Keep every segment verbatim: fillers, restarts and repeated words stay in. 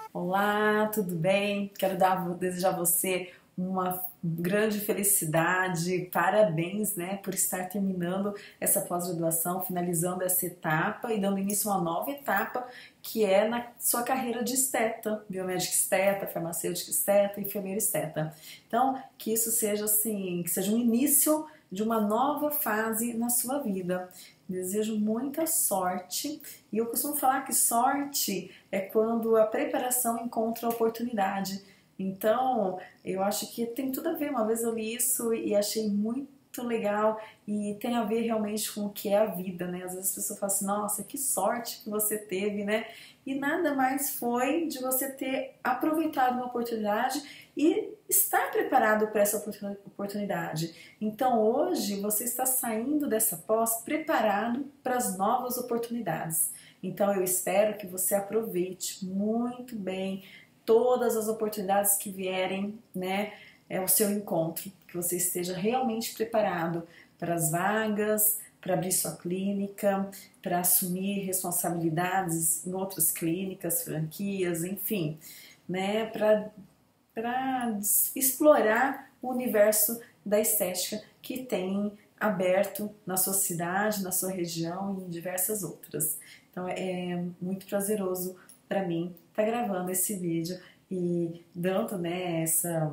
Olá, tudo bem? Quero dar, desejar a você uma grande felicidade, parabéns, né, por estar terminando essa pós-graduação, finalizando essa etapa e dando início a uma nova etapa que é na sua carreira de esteta, biomédica esteta, farmacêutica esteta, enfermeira esteta. Então, que isso seja assim, que seja um início de uma nova fase na sua vida. Desejo muita sorte e eu costumo falar que sorte é quando a preparação encontra a oportunidade. Então, eu acho que tem tudo a ver. Uma vez eu li isso e achei muito legal e tem a ver realmente com o que é a vida, né? Às vezes as pessoas falam assim, nossa, que sorte que você teve, né? E nada mais foi de você ter aproveitado uma oportunidade e estar preparado para essa oportunidade. Então hoje você está saindo dessa pós preparado para as novas oportunidades. Então eu espero que você aproveite muito bem todas as oportunidades que vierem, né, ao seu encontro, que você esteja realmente preparado para as vagas, para abrir sua clínica, para assumir responsabilidades em outras clínicas, franquias, enfim, né, para para explorar o universo da estética que tem aberto na sua cidade, na sua região e em diversas outras. Então é muito prazeroso para mim estar gravando esse vídeo e dando, né, essa,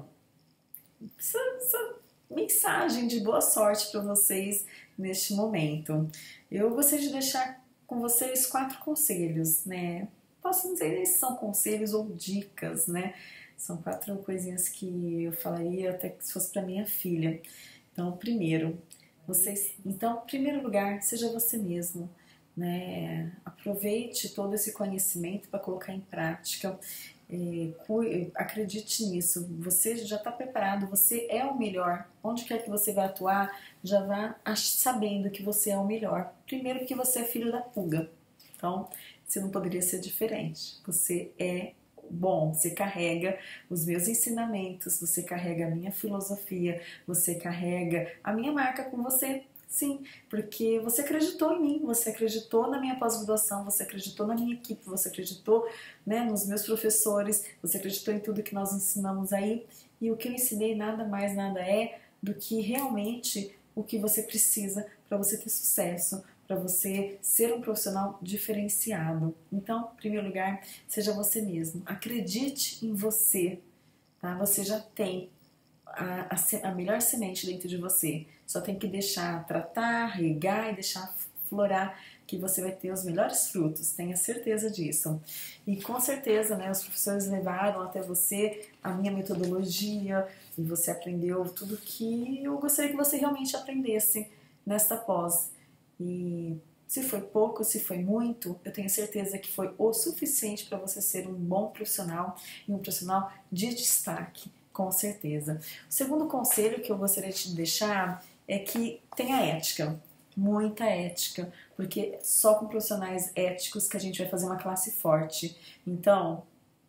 essa, essa mensagem de boa sorte para vocês neste momento. Eu gostaria de deixar com vocês quatro conselhos, né? Posso dizer se são conselhos ou dicas, né? São quatro coisinhas que eu falaria até que se fosse para minha filha. Então, primeiro, vocês, então, em primeiro lugar, seja você mesmo, né? Aproveite todo esse conhecimento para colocar em prática. É, acredite nisso, você já está preparado, você é o melhor. Onde quer que você vá atuar, já vá sabendo que você é o melhor. Primeiro, porque você é filho da pulga. Então, você não poderia ser diferente. Você é bom, você carrega os meus ensinamentos, você carrega a minha filosofia, você carrega a minha marca com você, sim, porque você acreditou em mim, você acreditou na minha pós-graduação, você acreditou na minha equipe, você acreditou, né, nos meus professores, você acreditou em tudo que nós ensinamos aí, e o que eu ensinei nada mais, nada é do que realmente o que você precisa para você ter sucesso, para você ser um profissional diferenciado. Então, em primeiro lugar, seja você mesmo. Acredite em você, tá? Você já tem a, a, a melhor semente dentro de você. Só tem que deixar tratar, regar e deixar florar, que você vai ter os melhores frutos, tenha certeza disso. E com certeza, né, os professores levaram até você a minha metodologia e você aprendeu tudo que eu gostaria que você realmente aprendesse nesta pós. E se foi pouco, se foi muito, eu tenho certeza que foi o suficiente para você ser um bom profissional e um profissional de destaque, com certeza. O segundo conselho que eu gostaria de te deixar é que tenha ética, muita ética, porque só com profissionais éticos que a gente vai fazer uma classe forte. Então,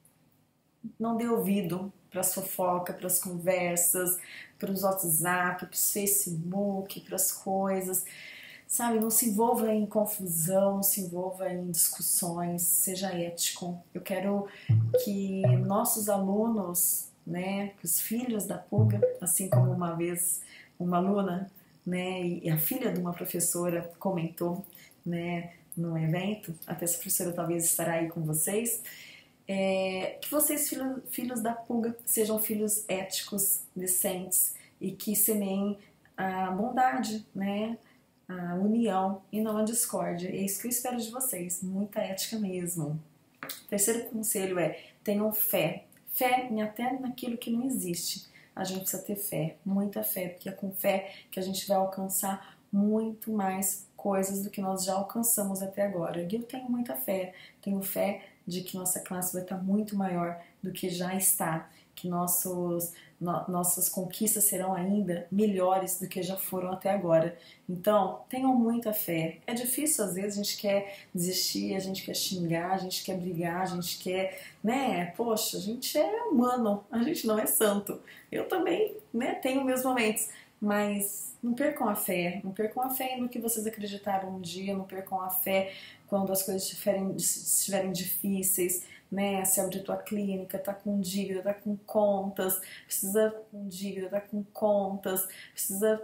não dê ouvido para as fofocas, para as conversas, para os WhatsApp, para os Facebook, para as coisas. Sabe, não se envolva em confusão, não se envolva em discussões, seja ético. Eu quero que nossos alunos, né, que os filhos da pulga, assim como uma vez uma aluna, né, e a filha de uma professora comentou, né, num evento, até essa professora talvez estará aí com vocês, é, que vocês, filho, filhos da pulga, sejam filhos éticos, decentes e que semeiem a bondade, né, a união e não a discórdia. É isso que eu espero de vocês, muita ética mesmo. Terceiro conselho é, tenham fé. Fé em até naquilo que não existe. A gente precisa ter fé, muita fé, porque é com fé que a gente vai alcançar muito mais coisas do que nós já alcançamos até agora. E eu tenho muita fé, tenho fé de que nossa classe vai estar muito maior do que já está, que nossos, no, nossas conquistas serão ainda melhores do que já foram até agora. Então, tenham muita fé. É difícil, às vezes, a gente quer desistir, a gente quer xingar, a gente quer brigar, a gente quer, né, poxa, a gente é humano, a gente não é santo. Eu também, né, tenho meus momentos, mas não percam a fé, não percam a fé no que vocês acreditaram um dia, não percam a fé quando as coisas estiverem, estiverem difíceis, né? Se abrir tua clínica, tá com dívida, tá com contas, precisa com dívida, tá com contas, precisa,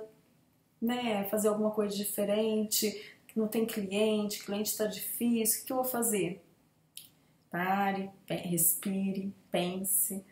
né, fazer alguma coisa diferente, não tem cliente, cliente está difícil, o que eu vou fazer? Pare, respire, pense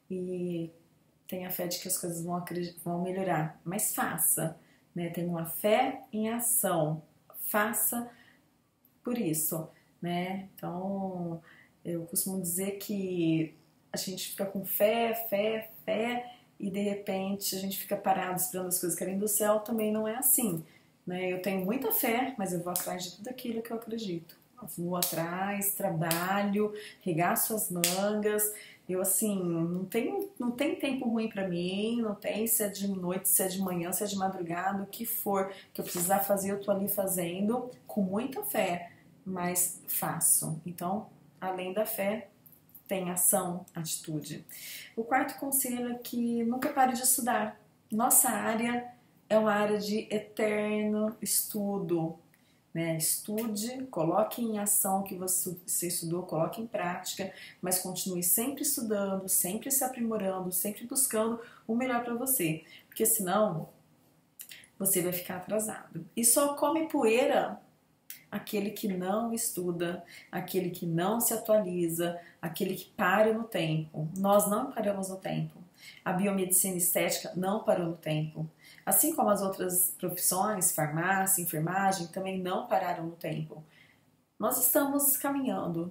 e tenha fé de que as coisas vão, vão melhorar, mas faça, né? Tenha uma fé em ação, faça por isso, né? Então, eu costumo dizer que a gente fica com fé, fé, fé e de repente a gente fica parado esperando as coisas caírem do céu, também não é assim, né? Eu tenho muita fé, mas eu vou atrás de tudo aquilo que eu acredito. Eu vou atrás, trabalho, regaço as mangas. Eu, assim, não tem, não tem tempo ruim pra mim, não tem se é de noite, se é de manhã, se é de madrugada, o que for que eu precisar fazer, eu tô ali fazendo com muita fé, mas faço. Então, além da fé, tem ação, atitude. O quarto conselho é que nunca pare de estudar. Nossa área é uma área de eterno estudo. Né? Estude, coloque em ação o que você estudou, coloque em prática, mas continue sempre estudando, sempre se aprimorando, sempre buscando o melhor para você, porque senão você vai ficar atrasado. E só come poeira aquele que não estuda, aquele que não se atualiza, aquele que para no tempo. Nós não paramos no tempo. A biomedicina estética não parou no tempo. Assim como as outras profissões, farmácia, enfermagem, também não pararam no tempo. Nós estamos caminhando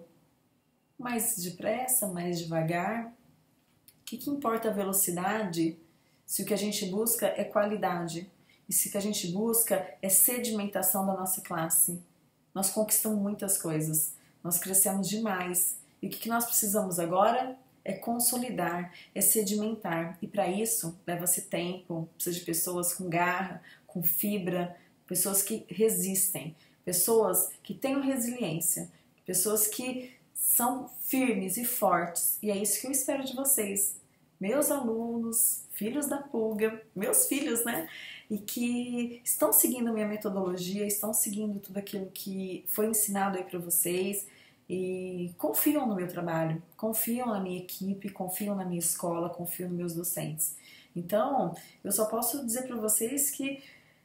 mais depressa, mais devagar. O que, que importa a velocidade se o que a gente busca é qualidade? E se o que a gente busca é sedimentação da nossa classe? Nós conquistamos muitas coisas, nós crescemos demais. E o que, que nós precisamos agora? É consolidar, é sedimentar. E para isso, leva-se tempo, precisa de pessoas com garra, com fibra, pessoas que resistem, pessoas que tenham resiliência, pessoas que são firmes e fortes. E é isso que eu espero de vocês, meus alunos, filhos da pulga, meus filhos, né? E que estão seguindo a minha metodologia, estão seguindo tudo aquilo que foi ensinado aí para vocês, e confiam no meu trabalho, confiam na minha equipe, confiam na minha escola, confiam nos meus docentes. Então, eu só posso dizer para vocês que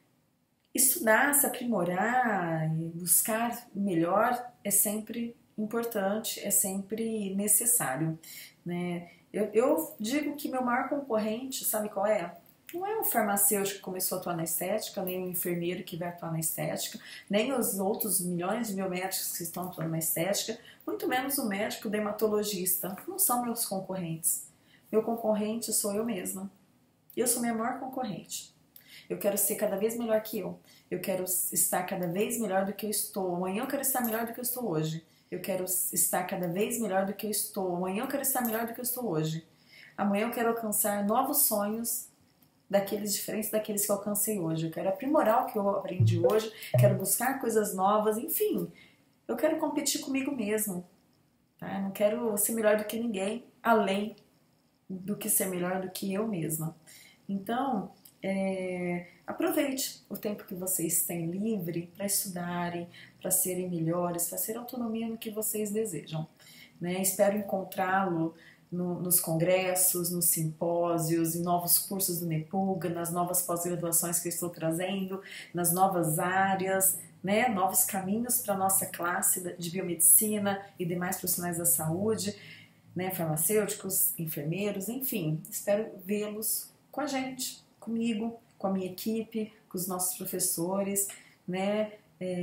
estudar, se aprimorar e buscar o melhor é sempre importante, é sempre necessário, né? Eu, eu digo que meu maior concorrente, sabe qual é? Não é um farmacêutico que começou a atuar na estética, nem um enfermeiro que vai atuar na estética, nem os outros milhões de biomédicos que estão atuando na estética, muito menos o médico dermatologista. Não são meus concorrentes. Meu concorrente sou eu mesma. Eu sou minha maior concorrente. Eu quero ser cada vez melhor que eu. Eu quero estar cada vez melhor do que eu estou. Amanhã eu quero estar melhor do que eu estou hoje. Eu quero estar cada vez melhor do que eu estou. Amanhã eu quero estar melhor do que eu estou hoje. Amanhã eu quero alcançar novos sonhos daqueles diferentes daqueles que eu alcancei hoje. Eu quero aprimorar o que eu aprendi hoje, quero buscar coisas novas, enfim. Eu quero competir comigo mesmo. Tá? Não quero ser melhor do que ninguém, além do que ser melhor do que eu mesma. Então, é, aproveite o tempo que vocês têm livre para estudarem, para serem melhores, para ser autonomia no que vocês desejam. Né? Espero encontrá-lo No, nos congressos, nos simpósios, em novos cursos do NEPUGA, nas novas pós-graduações que eu estou trazendo, nas novas áreas, né, novos caminhos para a nossa classe de biomedicina e demais profissionais da saúde, né, farmacêuticos, enfermeiros, enfim, espero vê-los com a gente, comigo, com a minha equipe, com os nossos professores, né,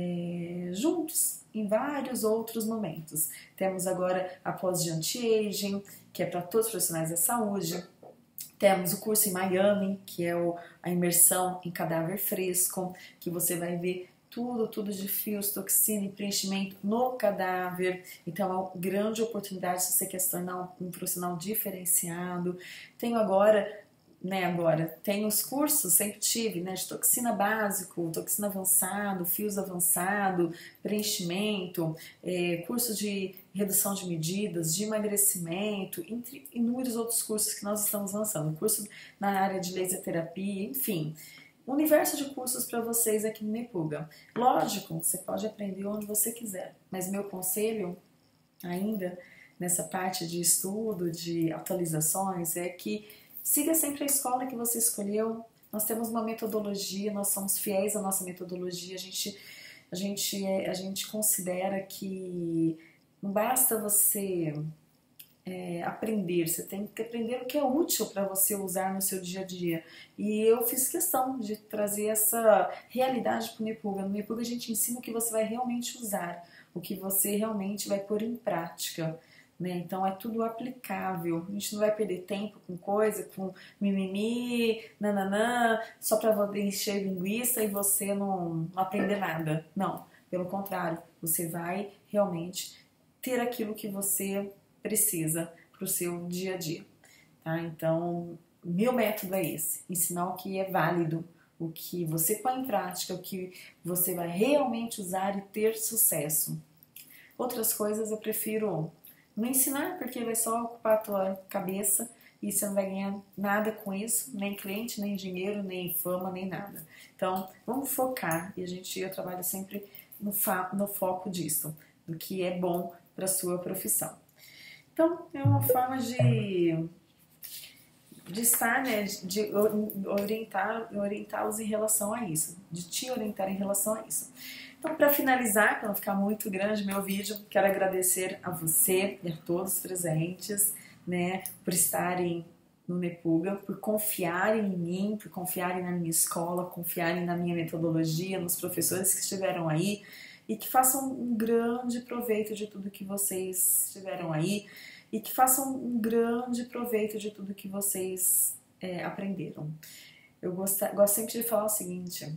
é, juntos em vários outros momentos. Temos agora a pós de anti-aging, que é para todos os profissionais da saúde. Temos o curso em Miami, que é o, a imersão em cadáver fresco, que você vai ver tudo, tudo de fios, toxina e preenchimento no cadáver. Então é uma grande oportunidade se você quer se tornar um, um profissional diferenciado. Tenho agora... Né, agora, tem os cursos, sempre tive, né, de toxina básico, toxina avançado, fios avançado, preenchimento, é, curso de redução de medidas, de emagrecimento, entre inúmeros outros cursos que nós estamos lançando, curso na área de laser terapia, enfim, universo de cursos para vocês aqui no NEPUGA. Lógico, você pode aprender onde você quiser, mas meu conselho ainda nessa parte de estudo, de atualizações, é que siga sempre a escola que você escolheu. Nós temos uma metodologia, nós somos fiéis à nossa metodologia, a gente, a gente, a gente considera que não basta você é, aprender, você tem que aprender o que é útil para você usar no seu dia a dia. E eu fiz questão de trazer essa realidade para o Nepuga. No Nepuga a gente ensina o que você vai realmente usar, o que você realmente vai pôr em prática. Né? Então é tudo aplicável, a gente não vai perder tempo com coisa, com mimimi, nananã, só para você encher linguiça e você não, não aprender nada. Não, pelo contrário, você vai realmente ter aquilo que você precisa para o seu dia a dia. Tá? Então, meu método é esse, ensinar o que é válido, o que você põe em prática, o que você vai realmente usar e ter sucesso. Outras coisas eu prefiro não ensinar, porque vai só ocupar a tua cabeça e você não vai ganhar nada com isso, nem cliente, nem dinheiro, nem fama, nem nada. Então, vamos focar, e a gente, eu trabalho sempre no, fa, no foco disso, do que é bom para a sua profissão. Então, é uma forma de, de estar, né, de orientar, orientá-los em relação a isso, de te orientar em relação a isso. Então, para finalizar, para não ficar muito grande meu vídeo, quero agradecer a você e a todos os presentes, né, por estarem no Nepuga, por confiarem em mim, por confiarem na minha escola, confiarem na minha metodologia, nos professores que estiveram aí e que façam um grande proveito de tudo que vocês estiveram aí e que façam um grande proveito de tudo que vocês é, aprenderam. Eu gosto, gosto sempre de falar o seguinte: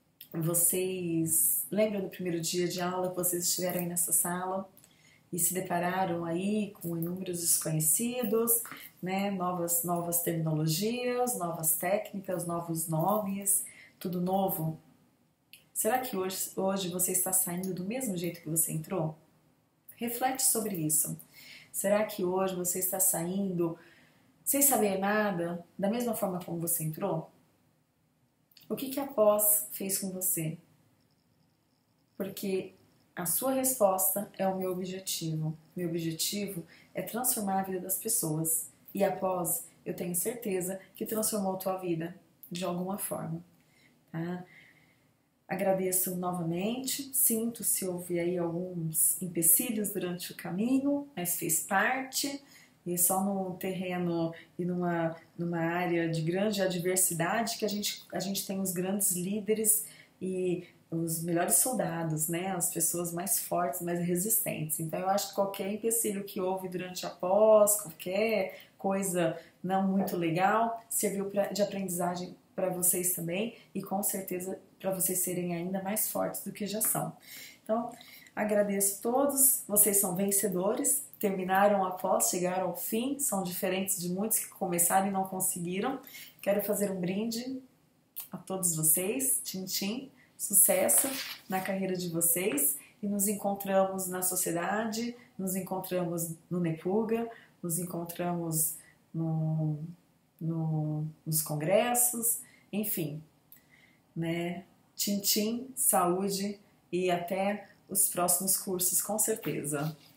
vocês lembram do primeiro dia de aula que vocês estiveram aí nessa sala e se depararam aí com inúmeros desconhecidos, né? Novas, novas terminologias, novas técnicas, novos nomes, tudo novo? Será que hoje, hoje você está saindo do mesmo jeito que você entrou? Reflete sobre isso. Será que hoje você está saindo sem saber nada, da mesma forma como você entrou? O que que a pós fez com você? Porque a sua resposta é o meu objetivo. Meu objetivo é transformar a vida das pessoas. E a pós, eu tenho certeza que transformou a tua vida de alguma forma. Tá? Agradeço novamente. Sinto se houve aí alguns empecilhos durante o caminho, mas fez parte. E só num terreno e numa, numa área de grande adversidade que a gente, a gente tem os grandes líderes e os melhores soldados, né? As pessoas mais fortes, mais resistentes. Então eu acho que qualquer empecilho que houve durante a pós, qualquer coisa não muito legal, serviu pra, de aprendizagem para vocês também e com certeza para vocês serem ainda mais fortes do que já são. Então, agradeço a todos, vocês são vencedores, terminaram a pós, chegaram ao fim, são diferentes de muitos que começaram e não conseguiram. Quero fazer um brinde a todos vocês, tchim tchim, sucesso na carreira de vocês e nos encontramos na sociedade, nos encontramos no Nepuga, nos encontramos no, no, nos congressos, enfim, né? Tchim tchim, saúde e até os próximos cursos, com certeza.